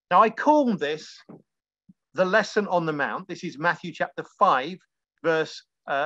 Now, I call this the Lesson on the Mount. This is Matthew chapter 5, verse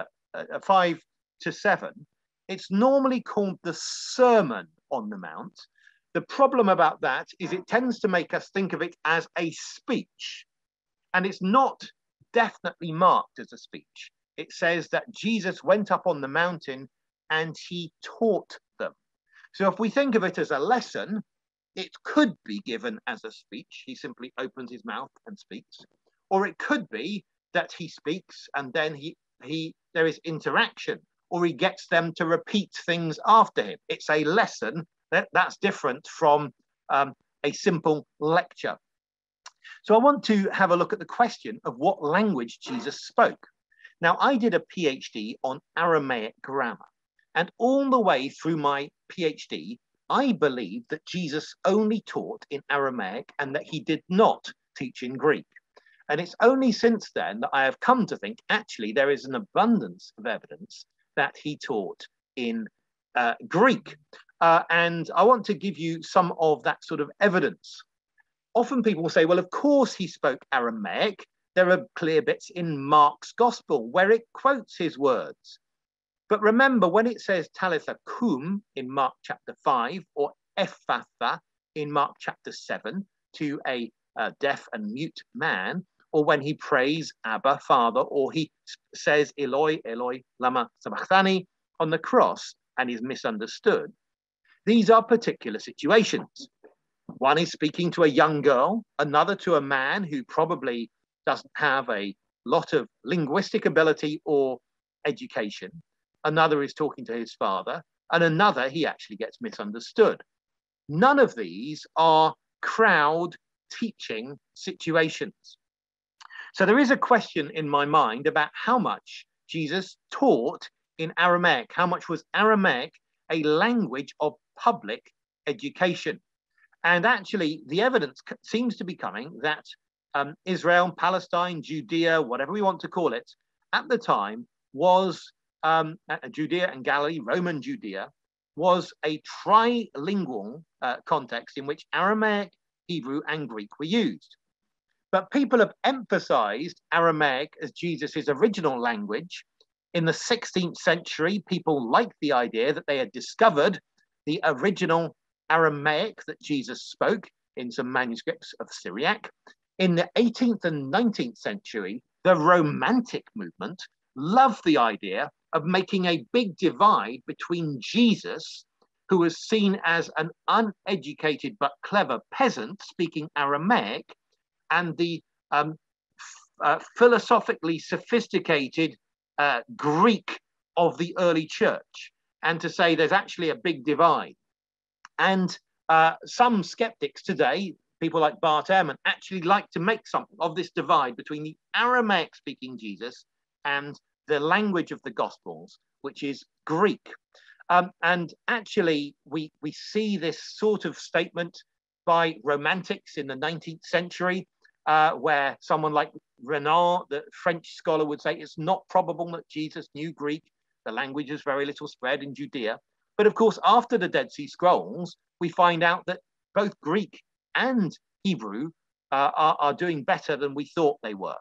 5 to 7. It's normally called the Sermon on the Mount. The problem about that is it tends to make us think of it as a speech, and it's not definitely marked as a speech. It says that Jesus went up on the mountain and he taught them. So if we think of it as a lesson, it could be given as a speech. He simply opens his mouth and speaks. Or it could be that he speaks and then there is interaction, or he gets them to repeat things after him. It's a lesson that's different from a simple lecture. So I want to have a look at the question of what language Jesus spoke. Now, I did a PhD on Aramaic grammar, and all the way through my PhD, I believe that Jesus only taught in Aramaic and that he did not teach in Greek. And it's only since then that I have come to think, actually, there is an abundance of evidence that he taught in Greek. And I want to give you some of that sort of evidence. Often people will say, well, of course he spoke Aramaic. There are clear bits in Mark's gospel where it quotes his words. But remember, when it says Talitha Kum in Mark chapter 5 or Ephphatha in Mark chapter 7 to a deaf and mute man, or when he prays Abba, Father, or he says Eloi, Eloi, lama sabachthani on the cross and is misunderstood, these are particular situations. One is speaking to a young girl, another to a man who probably doesn't have a lot of linguistic ability or education. Another is talking to his father, and another, he actually gets misunderstood. None of these are crowd teaching situations. So there is a question in my mind about how much Jesus taught in Aramaic. How much was Aramaic a language of public education? And actually, the evidence seems to be coming that Israel, Palestine, Judea, whatever we want to call it, at the time was Judea and Galilee, Roman Judea, was a trilingual context in which Aramaic, Hebrew, and Greek were used. But people have emphasized Aramaic as Jesus's original language. In the 16th century, people liked the idea that they had discovered the original Aramaic that Jesus spoke in some manuscripts of Syriac. In the 18th and 19th century, the Romantic movement loved the idea of making a big divide between Jesus, who was seen as an uneducated but clever peasant speaking Aramaic, and the philosophically sophisticated Greek of the early church, and to say there's actually a big divide. And some skeptics today, people like Bart Ehrman, actually like to make something of this divide between the Aramaic-speaking Jesus and the language of the Gospels, which is Greek. And actually, we see this sort of statement by Romantics in the 19th century, where someone like Renard, the French scholar, would say it's not probable that Jesus knew Greek. The language is very little spread in Judea. But of course, after the Dead Sea Scrolls, we find out that both Greek and Hebrew are doing better than we thought they were.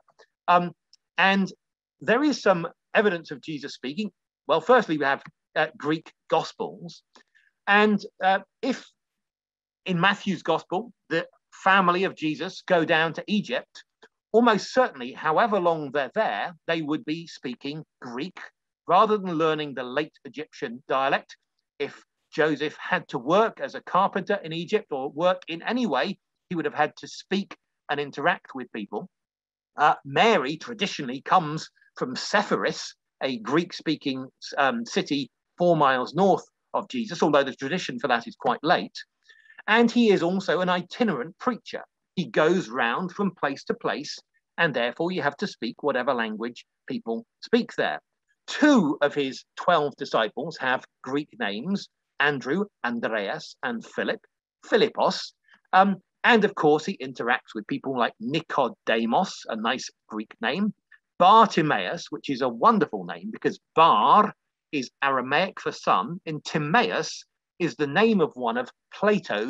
And there is some evidence of Jesus speaking. Well, firstly, we have Greek Gospels. And if in Matthew's Gospel, the family of Jesus go down to Egypt, almost certainly, however long they're there, they would be speaking Greek rather than learning the late Egyptian dialect. If Joseph had to work as a carpenter in Egypt or work in any way, he would have had to speak and interact with people. Mary traditionally comes from Sepphoris, a Greek-speaking city 4 miles north of Jesus, although the tradition for that is quite late. And he is also an itinerant preacher. He goes round from place to place, and therefore you have to speak whatever language people speak there. 2 of his 12 disciples have Greek names, Andrew, Andreas, and Philip, Philippos. And of course, he interacts with people like Nicodemus, a nice Greek name, Bartimaeus, which is a wonderful name because Bar is Aramaic for son, and Timaeus is the name of one of Plato's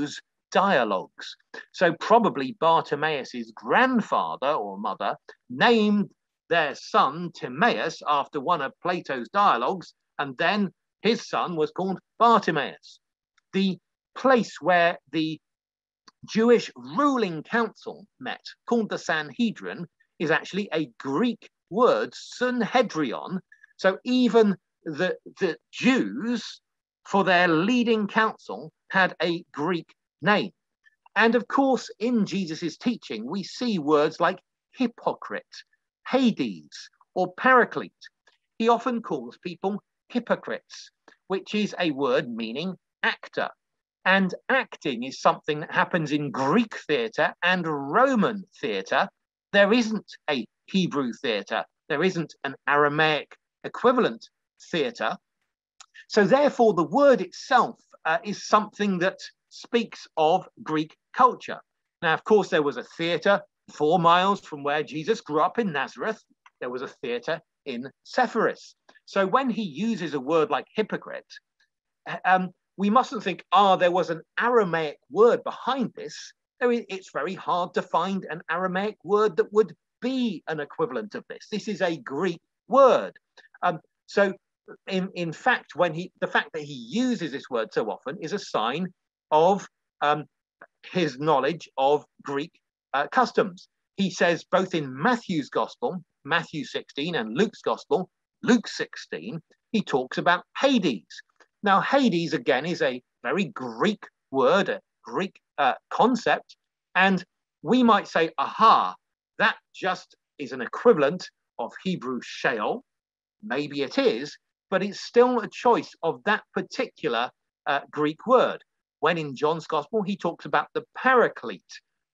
dialogues. So probably Bartimaeus's grandfather or mother named their son Timaeus after one of Plato's dialogues, and then his son was called Bartimaeus. The place where the Jewish ruling council met, called the Sanhedrin, is actually a Greek word, synhedrion. So even the Jews, for their leading council, had a Greek name. And of course, in Jesus's teaching, we see words like hypocrite, Hades, or paraclete. He often calls people hypocrites, which is a word meaning actor. And acting is something that happens in Greek theatre and Roman theatre. There isn't a Hebrew theatre. There isn't an Aramaic equivalent theatre. So therefore, the word itself is something that speaks of Greek culture. Now, of course, there was a theatre 4 miles from where Jesus grew up in Nazareth. There was a theatre in Sepphoris. So when he uses a word like hypocrite, we mustn't think, there was an Aramaic word behind this. It's very hard to find an Aramaic word that would be an equivalent of this. This is a Greek word. So in fact, the fact that he uses this word so often is a sign of his knowledge of Greek customs. He says both in Matthew's gospel, Matthew 16, and Luke's gospel, Luke 16, he talks about Hades. Now, Hades, again, is a very Greek word, a Greek concept. And we might say, aha, that just is an equivalent of Hebrew Sheol. Maybe it is, but it's still a choice of that particular Greek word. When in John's gospel, he talks about the paraclete,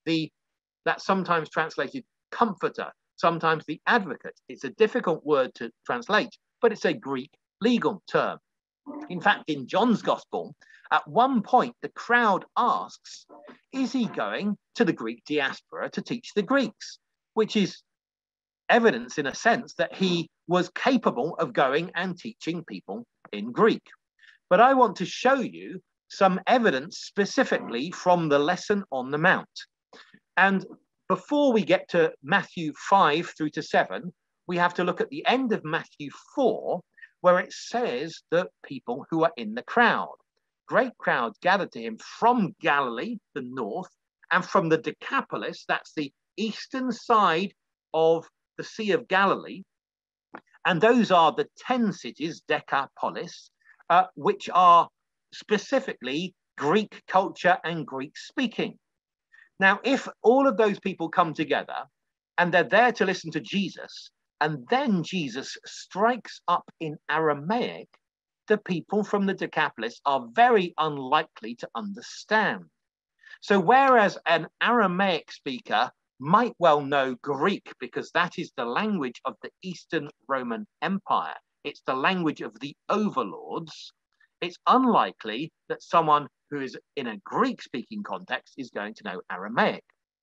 that's sometimes translated comforter, sometimes the advocate. It's a difficult word to translate, but it's a Greek legal term. In fact, in John's gospel, at one point, the crowd asks, is he going to the Greek diaspora to teach the Greeks? Which is evidence, in a sense, that he was capable of going and teaching people in Greek. But I want to show you some evidence specifically from the Lesson on the Mount. And before we get to Matthew 5 through to 7, we have to look at the end of Matthew 4, where it says that people who are in the crowd, great crowds gathered to him from Galilee, the north, and from the Decapolis, that's the eastern side of the Sea of Galilee. And those are the 10 cities, Decapolis, which are specifically Greek culture and Greek speaking. Now, if all of those people come together and they're there to listen to Jesus, and then Jesus strikes up in Aramaic, the people from the Decapolis are very unlikely to understand. So whereas an Aramaic speaker might well know Greek because that is the language of the Eastern Roman Empire, it's the language of the overlords, it's unlikely that someone who is in a Greek-speaking context is going to know Aramaic.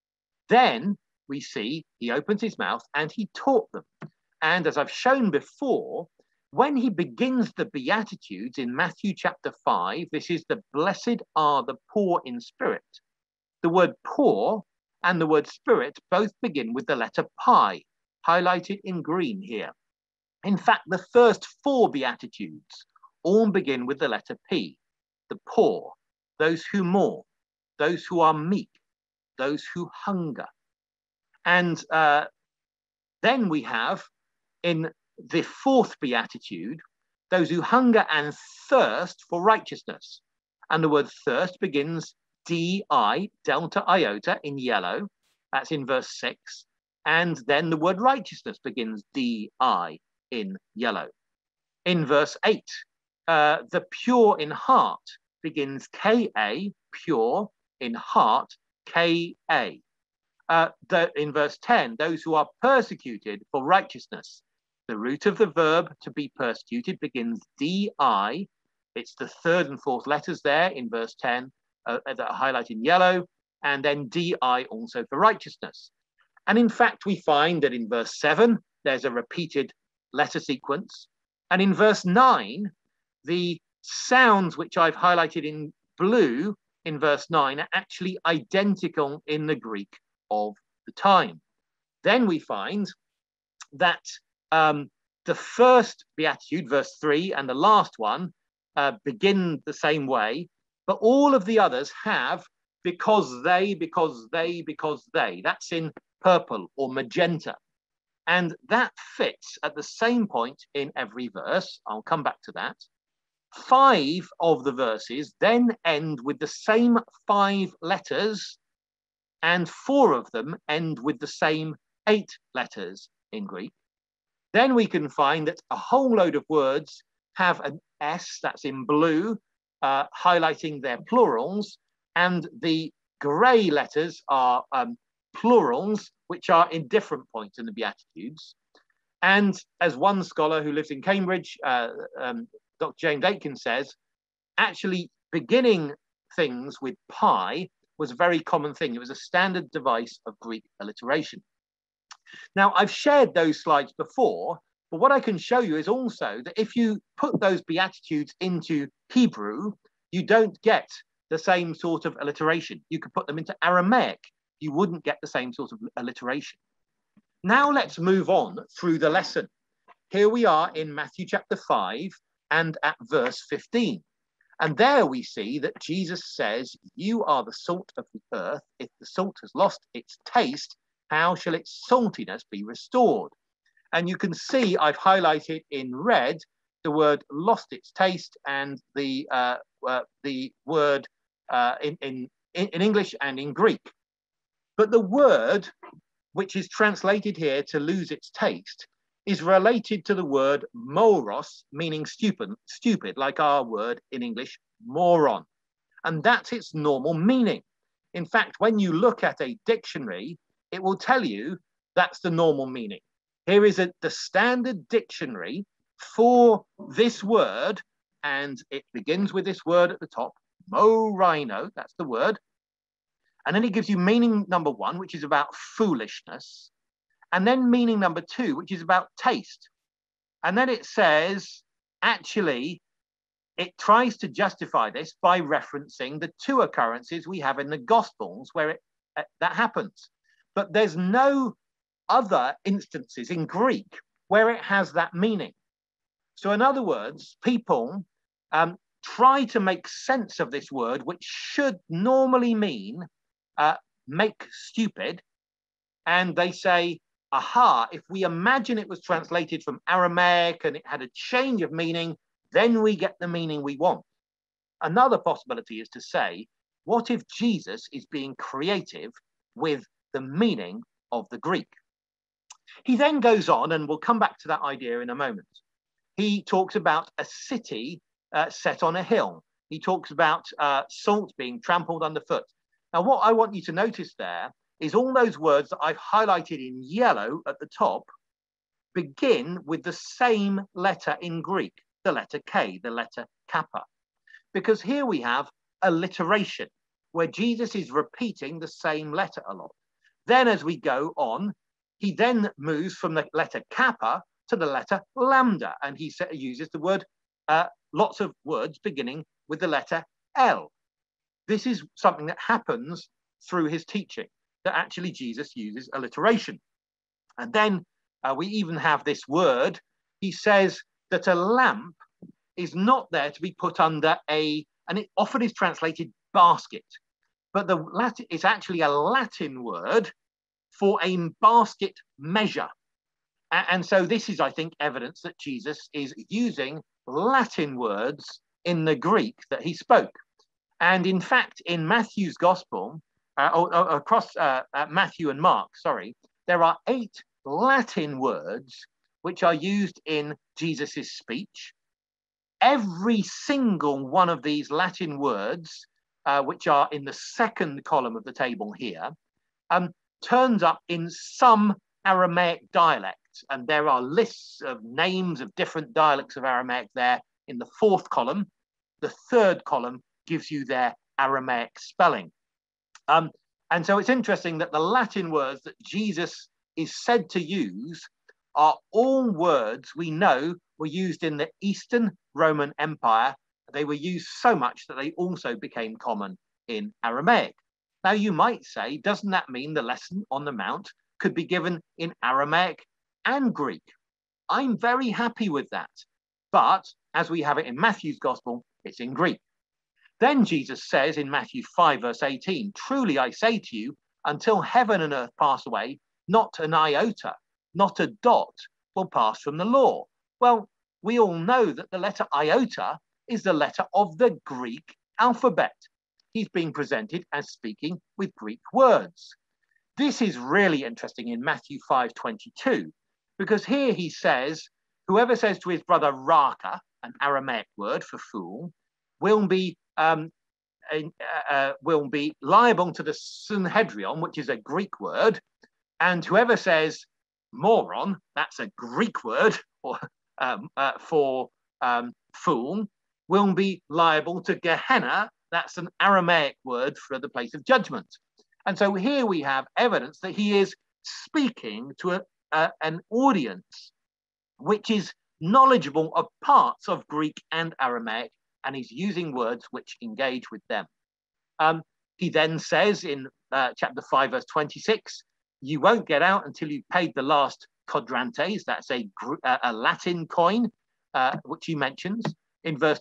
Then we see he opens his mouth and he taught them. And as I've shown before, when he begins the Beatitudes in Matthew chapter 5, this is the blessed are the poor in spirit. The word poor and the word spirit both begin with the letter pi, highlighted in green here. In fact, the first 4 Beatitudes all begin with the letter P, the poor, those who mourn, those who are meek, those who hunger. And then we have in the 4th Beatitude, those who hunger and thirst for righteousness. And the word thirst begins D-I, delta iota in yellow. That's in verse 6. And then the word righteousness begins D-I in yellow. In verse 8, the pure in heart begins K-A, pure in heart, K-A. In verse 10, those who are persecuted for righteousness. The root of the verb to be persecuted begins D-I. It's the 3rd and 4th letters there in verse 10 that are highlighted in yellow, and then D-I also for righteousness. And in fact, we find that in verse 7, there's a repeated letter sequence. And in verse 9, the sounds which I've highlighted in blue in verse 9 are actually identical in the Greek of the time. Then we find that the first beatitude, verse 3, and the last one begin the same way, but all of the others have because they. That's in purple or magenta. And that fits at the same point in every verse. I'll come back to that. 5 of the verses then end with the same 5 letters, and 4 of them end with the same 8 letters in Greek. Then we can find that a whole load of words have an S, that's in blue, highlighting their plurals, and the grey letters are plurals, which are in different points in the Beatitudes. And as one scholar who lives in Cambridge, Dr. James Aitken says, actually beginning things with pi was a very common thing. It was a standard device of Greek alliteration. Now, I've shared those slides before, but what I can show you is also that if you put those Beatitudes into Hebrew, you don't get the same sort of alliteration. You could put them into Aramaic. You wouldn't get the same sort of alliteration. Now let's move on through the lesson. Here we are in Matthew chapter 5 and at verse 15. And there we see that Jesus says, "You are the salt of the earth. If the salt has lost its taste, how shall its saltiness be restored?" And you can see I've highlighted in red the word "lost its taste" and the word in English and in Greek. But the word which is translated here to lose its taste is related to the word moros, meaning stupid, like our word in English, moron. And that's its normal meaning. In fact, when you look at a dictionary, it will tell you that's the normal meaning. Here is the standard dictionary for this word, and it begins with this word at the top, morino, that's the word. And then it gives you meaning number 1, which is about foolishness. And then meaning number 2, which is about taste. And then it says, actually, it tries to justify this by referencing the 2 occurrences we have in the Gospels where that happens. But there's no other instances in Greek where it has that meaning. So in other words, people try to make sense of this word, which should normally mean make stupid. And they say, aha, if we imagine it was translated from Aramaic and it had a change of meaning, then we get the meaning we want. Another possibility is to say, what if Jesus is being creative with the meaning of the Greek? He then goes on, and we'll come back to that idea in a moment. He talks about a city set on a hill. He talks about salt being trampled underfoot. Now, what I want you to notice there is all those words that I've highlighted in yellow at the top begin with the same letter in Greek, the letter K, the letter kappa. Because here we have alliteration, where Jesus is repeating the same letter a lot. Then as we go on, he then moves from the letter kappa to the letter lambda, and he uses the word, lots of words beginning with the letter L. This is something that happens through his teaching, that actually Jesus uses alliteration. And then we even have this word. He says that a lamp is not there to be put under and it often is translated basket, but the Latin is actually a Latin word for a basket measure. And so this is, I think, evidence that Jesus is using Latin words in the Greek that he spoke. And in fact, in Matthew's gospel, across Matthew and Mark, there are 8 Latin words which are used in Jesus's speech. Every single one of these Latin words, which are in the second column of the table here, turns up in some Aramaic dialect. And there are lists of names of different dialects of Aramaic there in the 4th column. The 3rd column gives you their Aramaic spelling. And so it's interesting that the Latin words that Jesus is said to use are all words we know were used in the Eastern Roman Empire. They were used so much that they also became common in Aramaic. Now, you might say, doesn't that mean the lesson on the Mount could be given in Aramaic and Greek? I'm very happy with that. But as we have it in Matthew's gospel, it's in Greek. Then Jesus says in Matthew 5, verse 18, truly I say to you, until heaven and earth pass away, not an iota, not a dot will pass from the law. Well, we all know that the letter iota is the letter of the Greek alphabet. He's being presented as speaking with Greek words. This is really interesting in Matthew 5:22, because here he says, whoever says to his brother raka, an Aramaic word for fool, will be liable to the Sanhedrin, which is a Greek word, and whoever says moron, that's a Greek word for fool, will be liable to Gehenna, that's an Aramaic word for the place of judgment. And so here we have evidence that he is speaking to an audience which is knowledgeable of parts of Greek and Aramaic, and he's using words which engage with them. He then says in chapter 5, verse 26, you won't get out until you've paid the last quadrantes. That's a Latin coin, which he mentions. In verse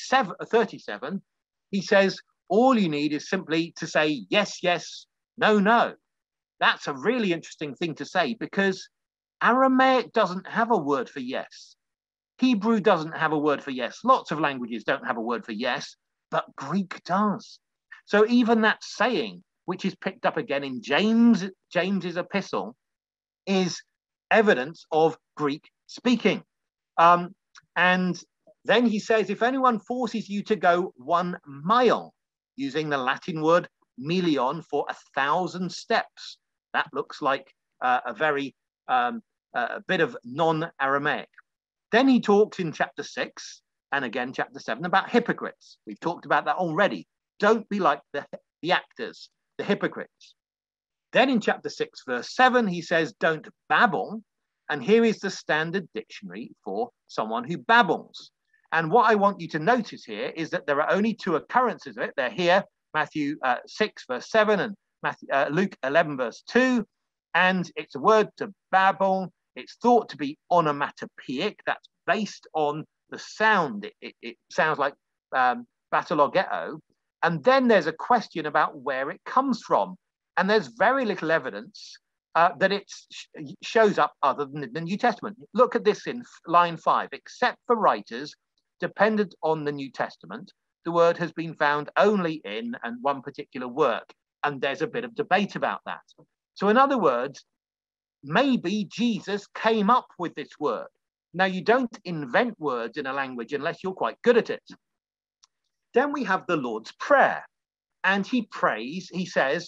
37, he says, all you need is simply to say yes, yes, no, no. That's a really interesting thing to say, because Aramaic doesn't have a word for yes. Hebrew doesn't have a word for yes. Lots of languages don't have a word for yes, but Greek does. So even that saying, which is picked up again in James's epistle, is evidence of Greek speaking. And then he says, if anyone forces you to go 1 mile, using the Latin word milion for 1,000 steps, that looks like a bit of non-Aramaic. Then he talks in chapter 6 and again chapter 7 about hypocrites. We've talked about that already. Don't be like the actors, the hypocrites. Then in chapter 6, verse 7, he says, don't babble. And here is the standard dictionary for someone who babbles. And what I want you to notice here is that there are only 2 occurrences of it. They're here, Matthew 6, verse 7 and Luke 11, verse 2. And it's a word to babble. It's thought to be onomatopoeic. That's based on the sound. It sounds like batalogeo. And then there's a question about where it comes from. And there's very little evidence that it shows up other than the New Testament. Look at this in line 5. Except for writers dependent on the New Testament, the word has been found only in and one particular work. And there's a bit of debate about that. So in other words, maybe Jesus came up with this word. Now, you don't invent words in a language unless you're quite good at it. Then we have the Lord's Prayer. And he prays, he says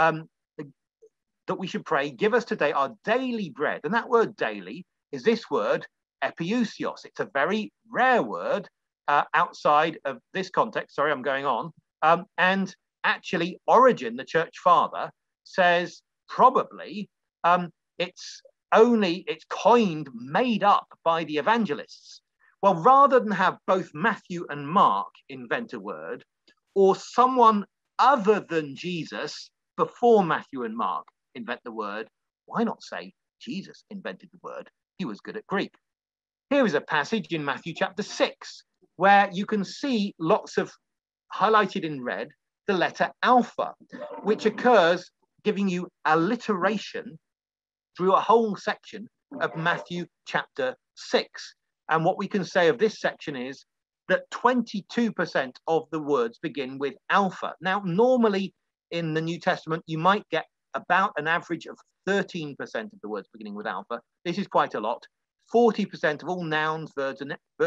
that we should pray, give us today our daily bread. And that word daily is this word, epiousios. It's a very rare word outside of this context. Sorry, I'm going on. And actually, Origen, the church father, says probably it's coined, made up by the evangelists. Well, rather than have both Matthew and Mark invent a word, or someone other than Jesus before Matthew and Mark invent the word, why not say Jesus invented the word? He was good at Greek. Here is a passage in Matthew chapter 6, where you can see lots of, highlighted in red, the letter alpha, which occurs giving you alliteration through a whole section of Matthew chapter 6. And what we can say of this section is that 22% of the words begin with alpha. Now, normally in the New Testament, you might get about an average of 13% of the words beginning with alpha. This is quite a lot. 40% of all nouns, verbs,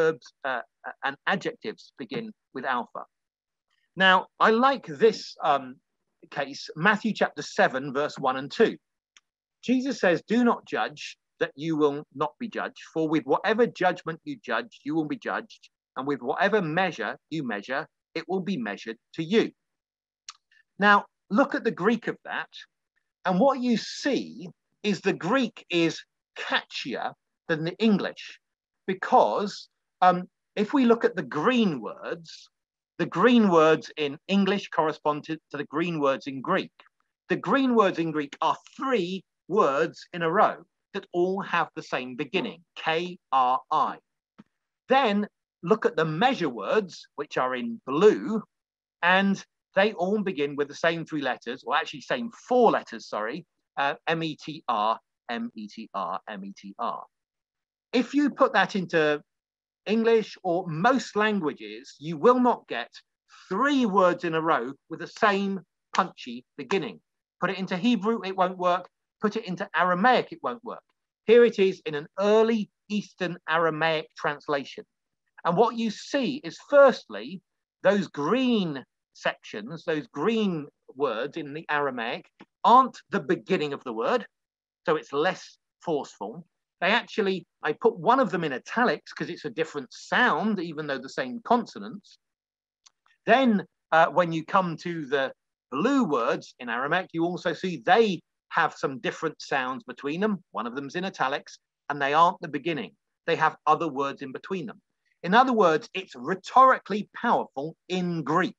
and adjectives begin with alpha. Now, I like this case, Matthew chapter 7, verse 1 and 2. Jesus says, do not judge, that you will not be judged. For with whatever judgment you judge, you will be judged. And with whatever measure you measure, it will be measured to you. Now, look at the Greek of that. And what you see is the Greek is catchier than the English. Because if we look at the green words, The green words in English correspond to the green words in Greek. The green words in Greek are 3 words in a row that all have the same beginning, K-R-I. Then look at the measure words, which are in blue, and they all begin with the same 3 letters, or actually same 4 letters, sorry, M-E-T-R, M-E-T-R, M-E-T-R. If you put that into English or most languages, you will not get 3 words in a row with the same punchy beginning. Put it into Hebrew, it won't work. Put it into Aramaic, it won't work. Here it is in an early Eastern Aramaic translation. And what you see is, firstly, those green sections, those green words in the Aramaic aren't the beginning of the word, so it's less forceful. They actually, I put one of them in italics because it's a different sound, even though the same consonants. Then when you come to the blue words in Aramaic, you also see they have some different sounds between them. One of them's in italics, and they aren't the beginning. They have other words in between them. In other words, it's rhetorically powerful in Greek.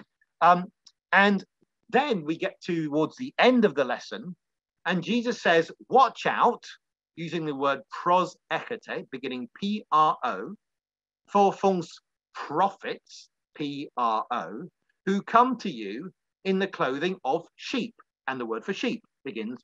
And then we get towards the end of the lesson, and Jesus says, watch out, using the word pros echete, beginning P-R-O, for false prophets, P-R-O, who come to you in the clothing of sheep. And the word for sheep begins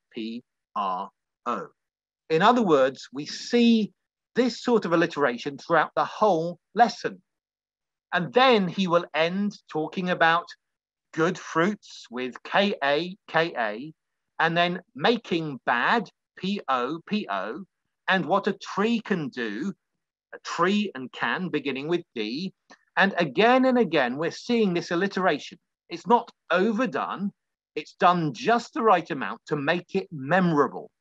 P-R-O. In other words, we see this sort of alliteration throughout the whole lesson. And then he will end talking about good fruits with K-A, K-A, and then making bad, P-O, P-O, and what a tree can do, a tree and can beginning with D. And again, we're seeing this alliteration. It's not overdone. It's done just the right amount to make it memorable.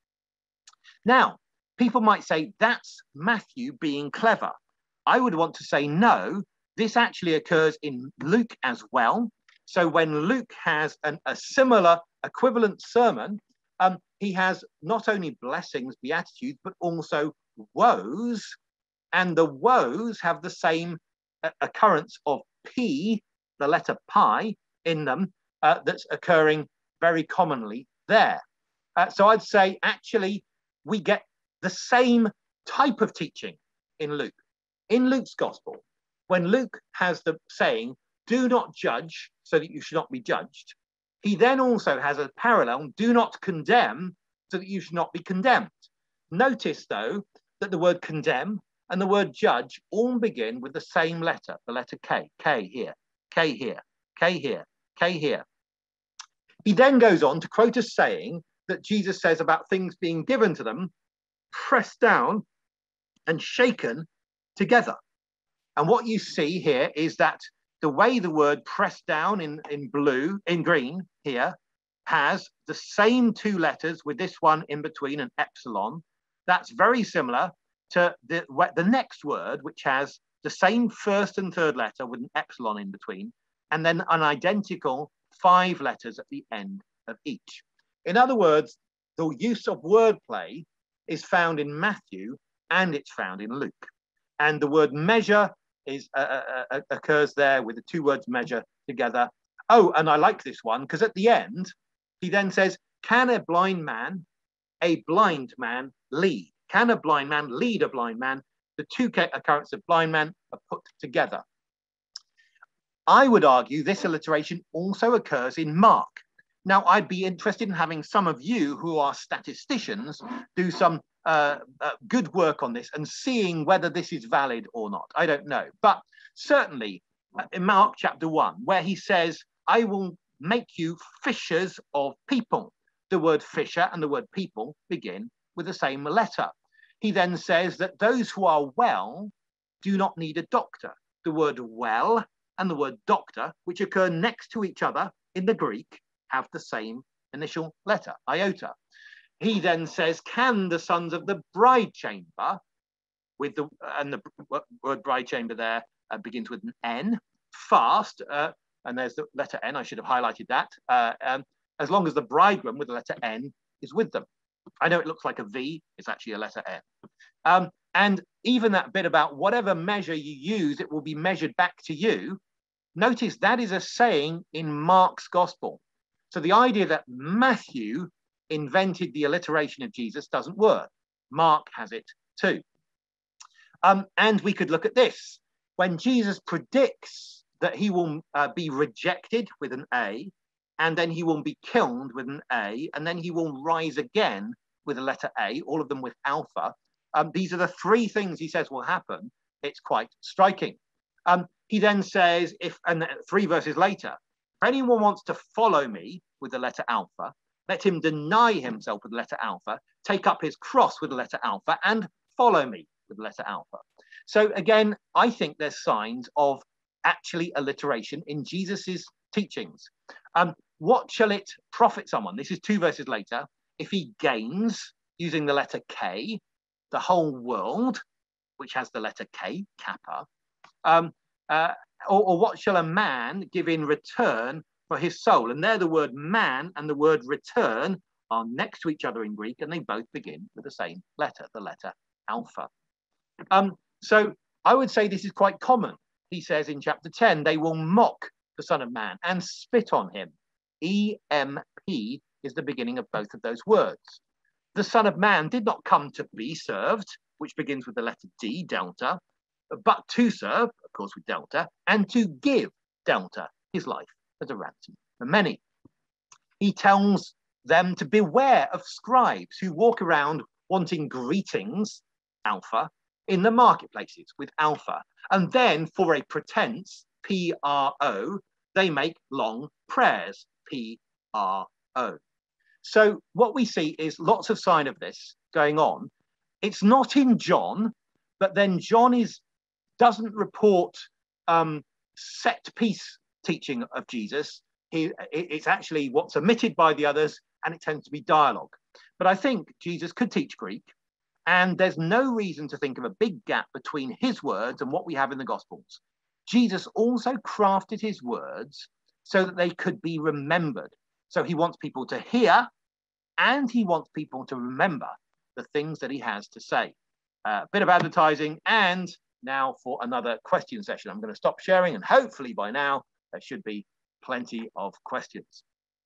Now, people might say that's Matthew being clever. I would want to say no, this actually occurs in Luke as well. So when Luke has a similar equivalent sermon, he has not only blessings, beatitudes, but also woes. And the woes have the same occurrence of P, the letter pi, in them, that's occurring very commonly there. So I'd say actually we get the same type of teaching in Luke. In Luke's gospel, when Luke has the saying, do not judge so that you should not be judged, he then also has a parallel, do not condemn so that you should not be condemned. Notice though that the word condemn and the word judge all begin with the same letter, the letter K. K here, K here, K here, K here. He then goes on to quote a saying that Jesus says about things being given to them, pressed down and shaken together. And what you see here is that the way the word pressed down in blue, in green here, has the same 2 letters with this one in between, an epsilon. That's very similar to the next word, which has the same first and third letter with an epsilon in between, and then an identical 5 letters at the end of each. In other words, the use of wordplay is found in Matthew and it's found in Luke. And the word measure is occurs there with the 2 words measure together. Oh, and I like this one because at the end, he then says, can a blind man lead? Can a blind man lead a blind man? The 2 occurrences of blind man are put together. I would argue this alliteration also occurs in Mark. Now, I'd be interested in having some of you who are statisticians do some good work on this and seeing whether this is valid or not. I don't know. But certainly in Mark chapter 1, where he says, I will make you fishers of people. The word fisher and the word people begin with the same letter. He then says that those who are well do not need a doctor. The word well and the word doctor, which occur next to each other in the Greek, have the same initial letter, iota. He then says, can the sons of the bride chamber, with the word bride chamber there begins with an N, fast, and there's the letter N, I should have highlighted that, as long as the bridegroom with the letter N is with them. I know it looks like a V, it's actually a letter N. And even that bit about whatever measure you use, it will be measured back to you. Notice that is a saying in Mark's gospel. So the idea that Matthew invented the alliteration of Jesus doesn't work. Mark has it too. And we could look at this. When Jesus predicts that he will be rejected with an A, and then he will be killed with an A, and then he will rise again with a letter A, all of them with alpha. These are the three things he says will happen. It's quite striking. He then says, and 3 verses later, if anyone wants to follow me with the letter alpha, let him deny himself with the letter alpha, take up his cross with the letter alpha, and follow me with the letter alpha. So again, I think there's signs of actually alliteration in Jesus's teachings. What shall it profit someone? This is 2 verses later. If he gains, using the letter K, the whole world, which has the letter K, kappa, or what shall a man give in return for his soul? And there the word man and the word return are next to each other in Greek, and they both begin with the same letter, the letter alpha. So I would say this is quite common. He says in chapter 10, they will mock the Son of Man and spit on him. E-M-P is the beginning of both of those words. The Son of Man did not come to be served, which begins with the letter D, delta, but to serve, of course, with delta, and to give, delta, his life as a ransom for many. He tells them to beware of scribes who walk around wanting greetings, alpha, in the marketplaces with alpha. And then for a pretense, P-R-O, they make long prayers, P-R-O. So what we see is lots of sign of this going on. It's not in John, but then John doesn't report set piece teaching of Jesus. It's actually what's omitted by the others, and it tends to be dialogue. But I think Jesus could teach Greek, and there's no reason to think of a big gap between his words and what we have in the Gospels. Jesus also crafted his words so that they could be remembered. So he wants people to hear, and he wants people to remember the things that he has to say. A bit of advertising, and now for another question session. I'm going to stop sharing, and hopefully by now there should be plenty of questions.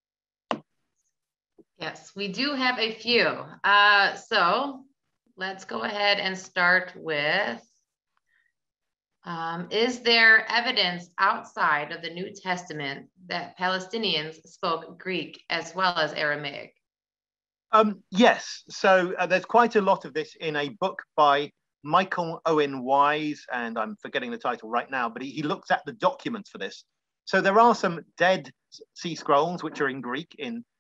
Yes, we do have a few. So let's go ahead and start with, is there evidence outside of the New Testament that Palestinians spoke Greek as well as Aramaic? Yes, so there's quite a lot of this in a book by Michael Owen Wise, and I'm forgetting the title right now, but he looks at the documents for this. So there are some Dead Sea Scrolls, which are in Greek.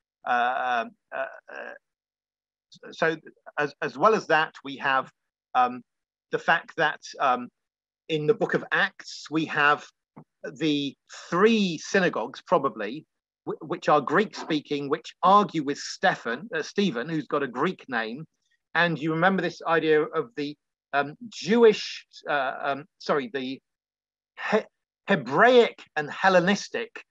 So as well as that, we have the fact that in the book of Acts, we have the 3 synagogues, probably, which are Greek speaking, which argue with Stephen, who's got a Greek name. And you remember this idea of the the Hebraic and Hellenistic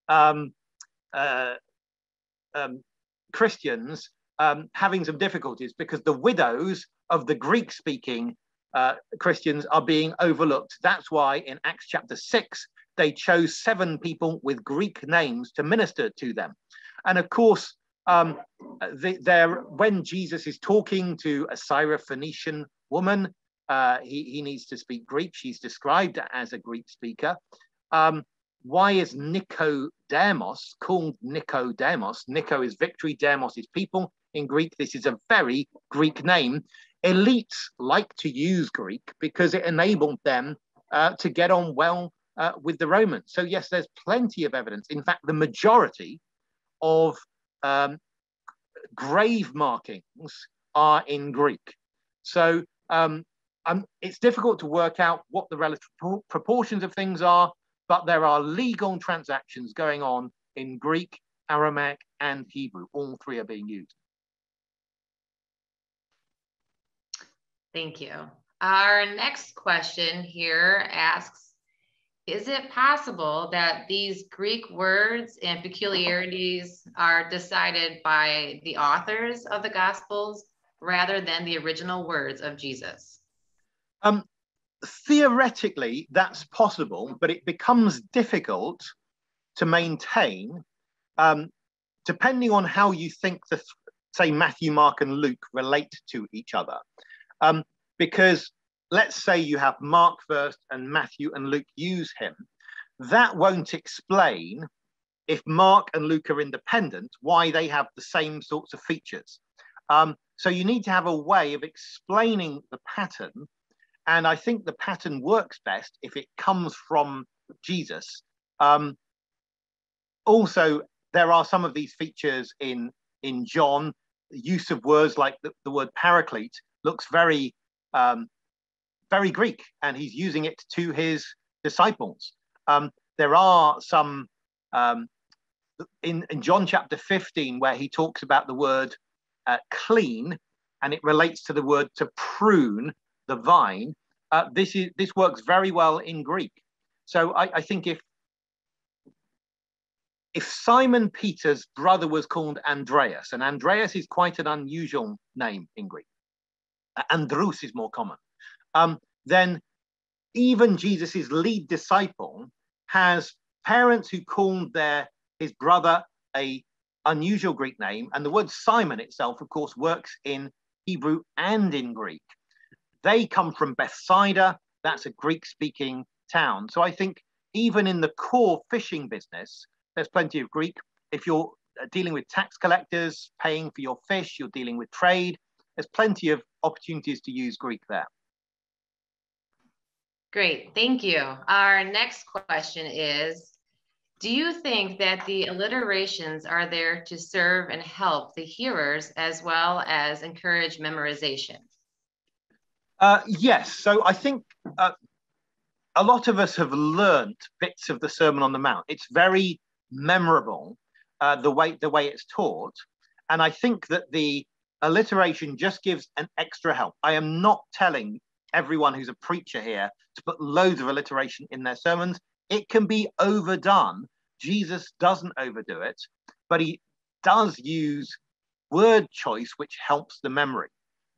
Christians having some difficulties because the widows of the Greek speaking Christians are being overlooked. That's why in Acts chapter 6, they chose 7 people with Greek names to minister to them. And of course, when Jesus is talking to a Syrophoenician woman, he needs to speak Greek. She's described as a Greek speaker. Why is Nicodemus called Nicodemus? Nico is victory, Demos is people. In Greek, this is a very Greek name. Elites like to use Greek because it enabled them to get on well with the Romans. So yes, there's plenty of evidence. In fact, the majority of grave markings are in Greek. So it's difficult to work out what the relative proportions of things are, but there are legal transactions going on in Greek, Aramaic, and Hebrew. All 3 are being used. Thank you. Our next question here asks, is it possible that these Greek words and peculiarities are decided by the authors of the Gospels rather than the original words of Jesus? theoretically, that's possible, but it becomes difficult to maintain, depending on how you think say Matthew, Mark, and Luke relate to each other. Because let's say you have Mark first and Matthew and Luke use him. That won't explain, if Mark and Luke are independent, why they have the same sorts of features. So you need to have a way of explaining the pattern. And I think the pattern works best if it comes from Jesus. Also, there are some of these features in John. The use of words like the word paraclete looks very, very Greek, and he's using it to his disciples. There are some in John chapter 15 where he talks about the word clean, and it relates to the word to prune the vine. This works very well in Greek. So I think if Simon Peter's brother was called Andreas, and Andreas is quite an unusual name in Greek, Andrus is more common, then even Jesus's lead disciple has parents who called his brother a unusual Greek name, and the word Simon itself, of course, works in Hebrew and in Greek. They come from Bethsaida. That's a Greek-speaking town. So I think even in the core fishing business, there's plenty of Greek. If you're dealing with tax collectors, paying for your fish, you're dealing with trade, there's plenty of opportunities to use Greek there. Great, thank you. Our next question is, do you think that the alliterations are there to serve and help the hearers as well as encourage memorization? Yes, so I think a lot of us have learned bits of the Sermon on the Mount. It's very memorable, the way it's taught. And I think that the alliteration just gives an extra help. I am not telling everyone who's a preacher here to put loads of alliteration in their sermons. It can be overdone. Jesus doesn't overdo it, but he does use word choice, which helps the memory.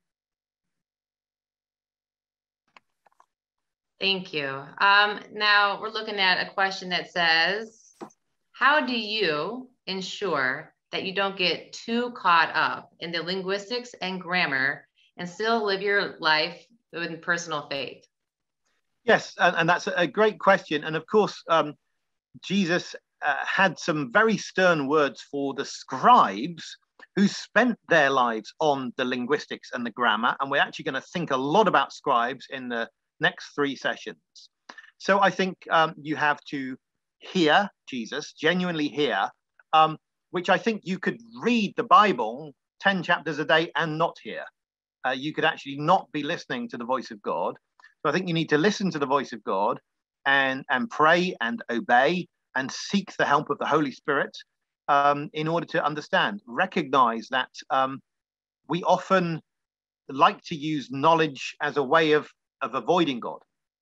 Thank you. Now we're looking at a question that says, how do you ensure that you don't get too caught up in the linguistics and grammar and still live your life in personal faith? Yes, and that's a great question. And of course, Jesus had some very stern words for the scribes who spent their lives on the linguistics and the grammar. And we're actually going to think a lot about scribes in the next 3 sessions. So I think you have to hear Jesus, genuinely hear, which I think you could read the Bible 10 chapters a day and not hear. You could actually not be listening to the voice of God. So I think you need to listen to the voice of God and pray and obey and seek the help of the Holy Spirit in order to understand, recognize that we often like to use knowledge as a way of avoiding God.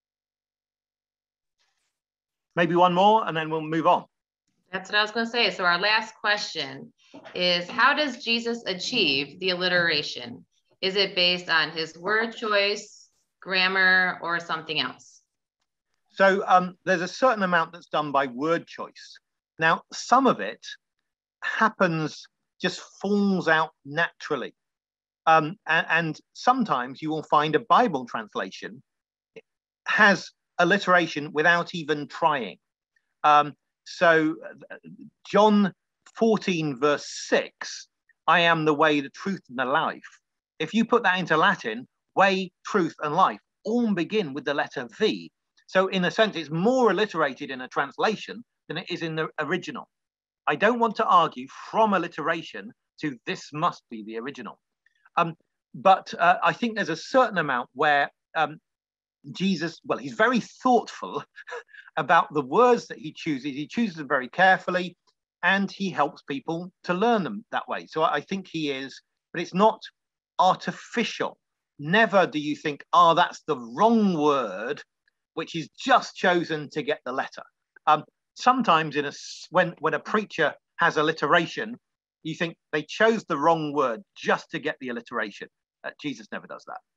Maybe one more and then we'll move on. That's what I was going to say. So our last question is, how does Jesus achieve the alliteration? Is it based on his word choice, grammar, or something else? So there's a certain amount that's done by word choice. Now, some of it happens, just falls out naturally. And sometimes you will find a Bible translation has alliteration without even trying. So John 14 verse 6, I am the way, the truth, and the life. If you put that into Latin, way, truth, and life all begin with the letter V. So in a sense, it's more alliterated in a translation than it is in the original. I don't want to argue from alliteration to this must be the original. But I think there's a certain amount where Jesus, well, he's very thoughtful about the words that he chooses. He chooses them very carefully, and he helps people to learn them that way. So I think he is, but it's not artificial. Never do you think, oh, that's the wrong word, which is just chosen to get the letter. Sometimes when a preacher has alliteration, you think they chose the wrong word just to get the alliteration. Jesus never does that.